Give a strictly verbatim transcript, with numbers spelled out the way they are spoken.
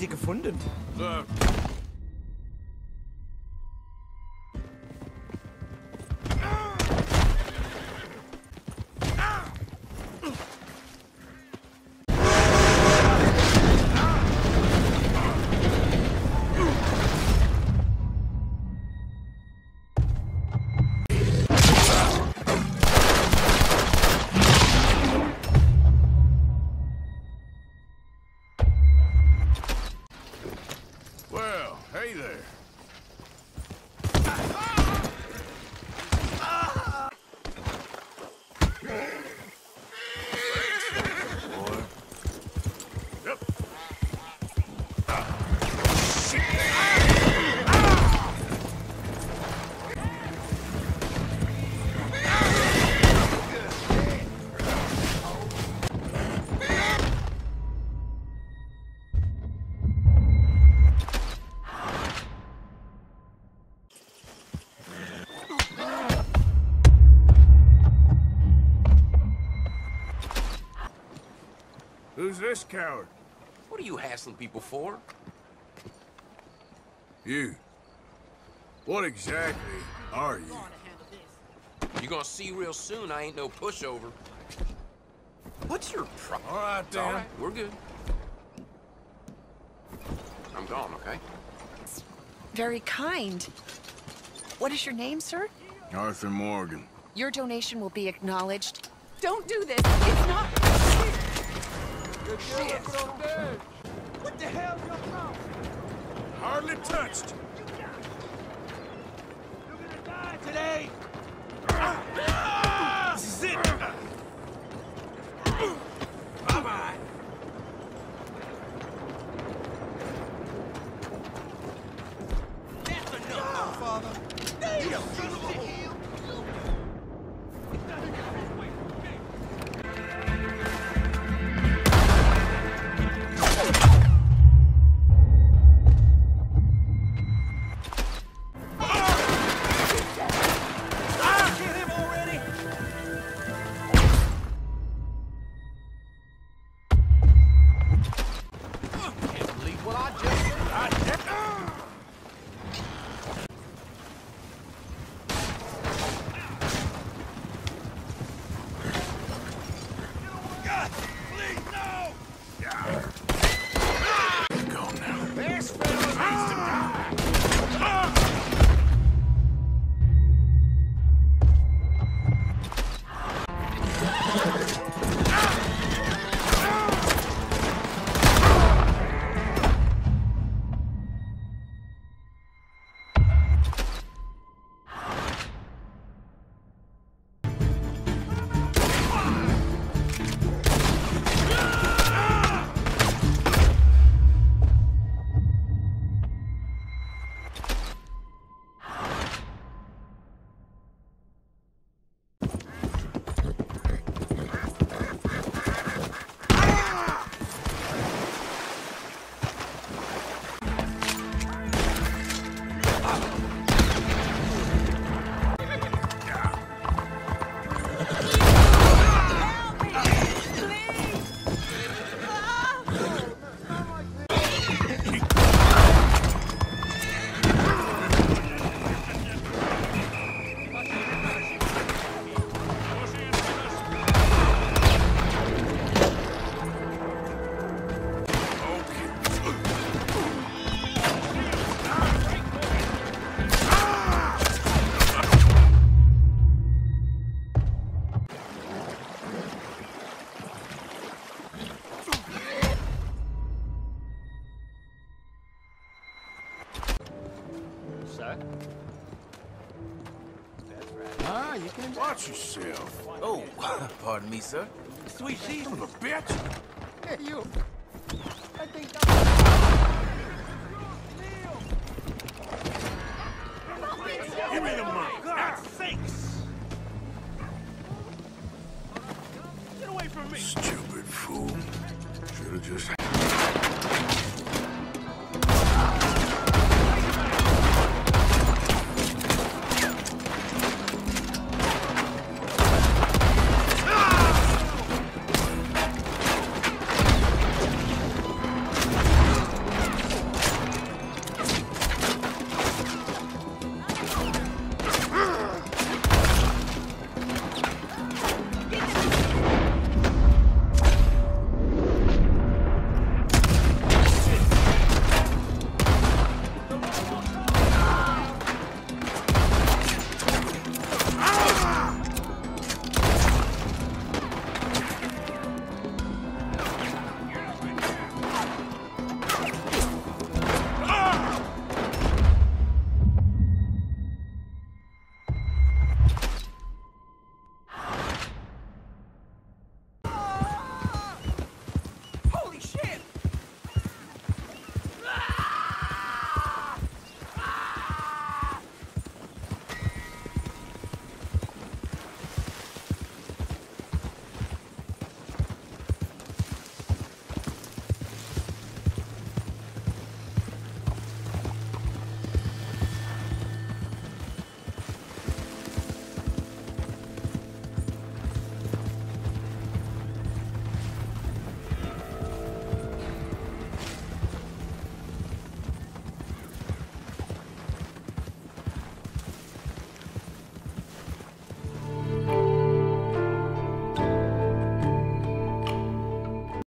sie gefunden? Äh. Well, hey there. Boy. Yep. Who's this coward? What are you hassling people for? You. What exactly are you? You're gonna see real soon I ain't no pushover. What's your problem? All right, It's all then. right, we're good. I'm gone, okay? Very kind. What is your name, sir? Arthur Morgan. Your donation will be acknowledged. Don't do this. It's not. What the hell, your mouth? Hardly touched. You're gonna die today! This is it! Bye-bye! That's enough, father! Damn! What I just God, please, no! Go now. This fella needs to die! Sir? That's right. Ah, you can watch yourself. Oh, pardon me, sir. Sweet Jesus. Son of a bitch. Hey, you. I think that... Give me the money. God's sakes! Get away from me! Stupid fool. Should have just...